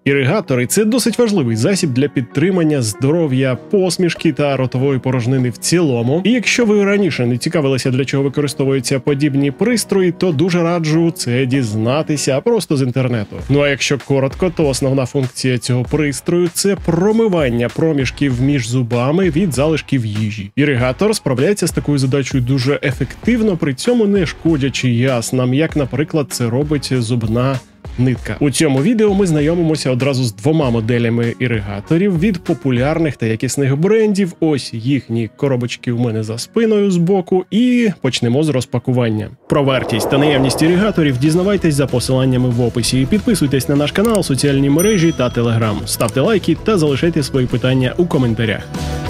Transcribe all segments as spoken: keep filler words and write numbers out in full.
Іригатори – це досить важливий засіб для підтримання здоров'я, посмішки та ротової порожнини в цілому. І якщо ви раніше не цікавилися, для чого використовуються подібні пристрої, то дуже раджу це дізнатися просто з інтернету. Ну а якщо коротко, то основна функція цього пристрою – це промивання проміжків між зубами від залишків їжі. Іригатор справляється з такою задачею дуже ефективно, при цьому не шкодячи яснам, як, наприклад, це робить зубна нитка. У цьому відео ми знайомимося одразу з двома моделями іригаторів від популярних та якісних брендів. Ось їхні коробочки у мене за спиною збоку, і почнемо з розпакування. Про вартість та наявність іригаторів дізнавайтесь за посиланнями в описі. Підписуйтесь на наш канал, соціальні мережі та телеграм. Ставте лайки та залишайте свої питання у коментарях.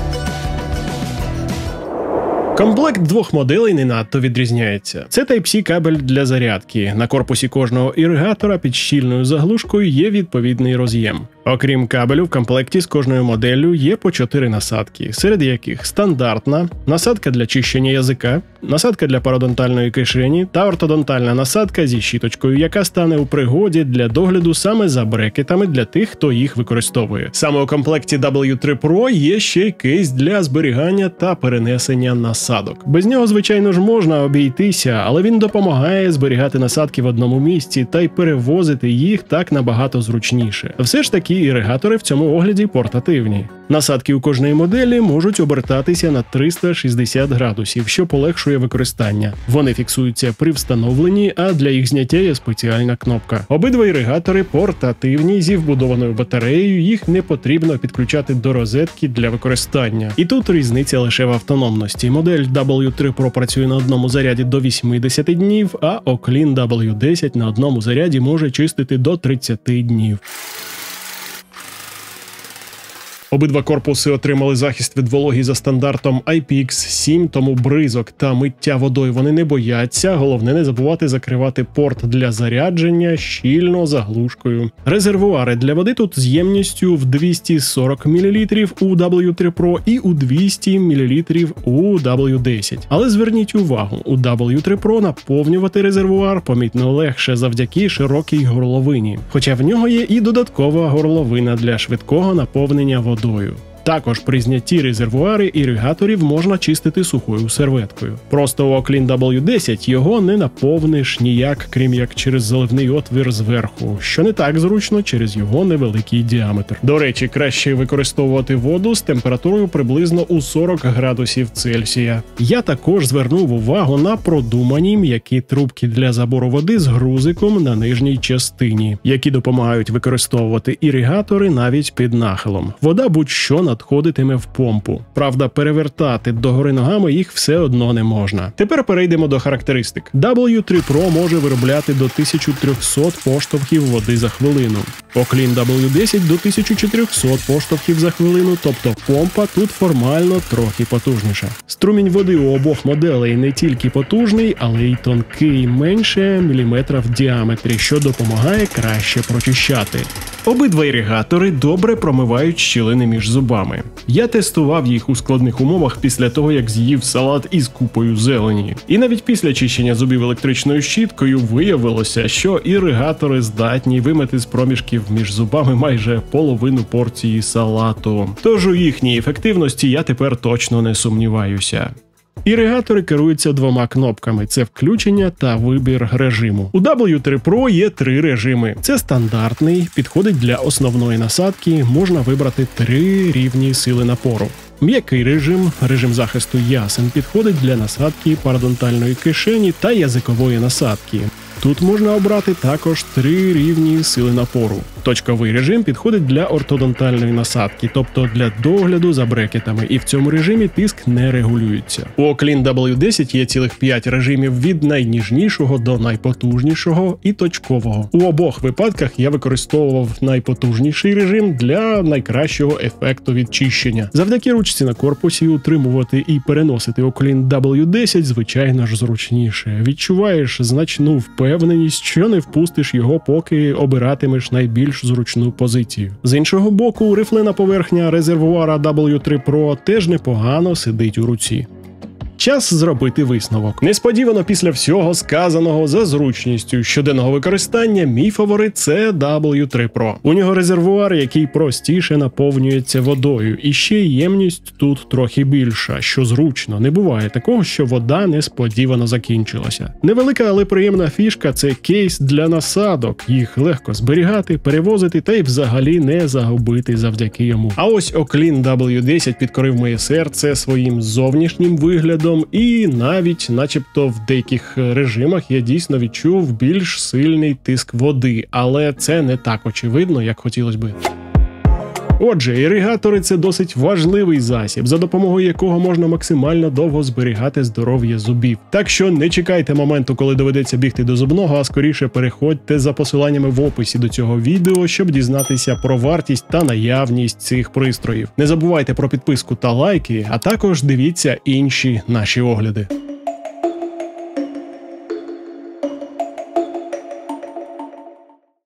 Комплект двох моделей не надто відрізняється. Це Type-C кабель для зарядки. На корпусі кожного іригатора під щільною заглушкою є відповідний роз'єм. Окрім кабелю, в комплекті з кожною моделлю є по чотири насадки, серед яких стандартна, насадка для чищення язика, насадка для пародонтальної кишені та ортодонтальна насадка зі щіточкою, яка стане у пригоді для догляду саме за брекетами для тих, хто їх використовує. Саме у комплекті дабл ю три Pro є ще й кейс для зберігання та перенесення насадок. Без нього, звичайно ж, можна обійтися, але він допомагає зберігати насадки в одному місці та й перевозити їх так набагато зручніше. Все ж таки, іригатори в цьому огляді портативні. Насадки у кожної моделі можуть обертатися на триста шістдесят градусів, що полегшує використання. Вони фіксуються при встановленні, а для їх зняття є спеціальна кнопка. Обидва іригатори портативні зі вбудованою батареєю, їх не потрібно підключати до розетки для використання. І тут різниця лише в автономності. Модель дабл ю три Pro працює на одному заряді до вісімдесят днів, а Oklin дабл ю десять на одному заряді може чистити до тридцять днів. Обидва корпуси отримали захист від вологі за стандартом ай пі ікс сім, тому бризок та миття водою вони не бояться. Головне не забувати закривати порт для зарядження щільно заглушкою. Резервуари для води тут з ємністю в двісті сорок мілілітрів у дабл ю три Pro і у двісті мілілітрів у дабл ю десять. Але зверніть увагу, у дабл ю три Pro наповнювати резервуар помітно легше завдяки широкій горловині. Хоча в нього є і додаткова горловина для швидкого наповнення води. Також при знятті резервуари іригаторів можна чистити сухою серветкою. Просто у Oklin дабл ю десять його не наповниш ніяк, крім як через заливний отвір зверху, що не так зручно через його невеликий діаметр. До речі, краще використовувати воду з температурою приблизно у сорок градусів Цельсія. Я також звернув увагу на продумані м'які трубки для забору води з грузиком на нижній частині, які допомагають використовувати іригатори навіть під нахилом. Вода будь-що надходитиме в помпу. Правда, перевертати догори ногами їх все одно не можна. Тепер перейдемо до характеристик. дабл ю три Pro може виробляти до тисячі триста поштовхів води за хвилину. Oklin дабл ю десять до тисячі чотириста поштовхів за хвилину, тобто помпа тут формально трохи потужніша. Струмінь води у обох моделей не тільки потужний, але й тонкий, менше міліметра в діаметрі, що допомагає краще прочищати. Обидва іригатори добре промивають щілини між зубами. Я тестував їх у складних умовах після того, як з'їв салат із купою зелені. І навіть після чищення зубів електричною щіткою виявилося, що іригатори здатні вимити з проміжків між зубами майже половину порції салату. Тож у їхній ефективності я тепер точно не сумніваюся. Іригатори керуються двома кнопками – це включення та вибір режиму. У дабл ю три Pro є три режими. Це стандартний, підходить для основної насадки, можна вибрати три рівні сили напору. М'який режим, режим захисту ясен, підходить для насадки пародонтальної кишені та язикової насадки. Тут можна обрати також три рівні сили напору. Точковий режим підходить для ортодонтальної насадки, тобто для догляду за брекетами, і в цьому режимі тиск не регулюється. У Oklin дабл ю десять є цілих п'ять режимів від найніжнішого до найпотужнішого і точкового. У обох випадках я використовував найпотужніший режим для найкращого ефекту від чищення. Завдяки ручці на корпусі утримувати і переносити Oklin дабл ю десять звичайно ж зручніше. Відчуваєш значну впевненість, що не впустиш його, поки обиратимеш найбільш зручну позицію. З іншого боку, рифлена поверхня резервуара дабл ю три Pro теж непогано сидить у руці. Час зробити висновок. Несподівано після всього сказаного за зручністю щоденного використання мій фаворит – це дабл ю три Pro. У нього резервуар, який простіше наповнюється водою, і ще ємність тут трохи більша, що зручно. Не буває такого, що вода несподівано закінчилася. Невелика, але приємна фішка – це кейс для насадок. Їх легко зберігати, перевозити та й взагалі не загубити завдяки йому. А ось Oklin дабл ю десять підкорив моє серце своїм зовнішнім виглядом, і навіть начебто в деяких режимах я дійсно відчув більш сильний тиск води, але це не так очевидно, як хотілося би. Отже, іригатори – це досить важливий засіб, за допомогою якого можна максимально довго зберігати здоров'я зубів. Так що не чекайте моменту, коли доведеться бігти до зубного, а скоріше переходьте за посиланнями в описі до цього відео, щоб дізнатися про вартість та наявність цих пристроїв. Не забувайте про підписку та лайки, а також дивіться інші наші огляди.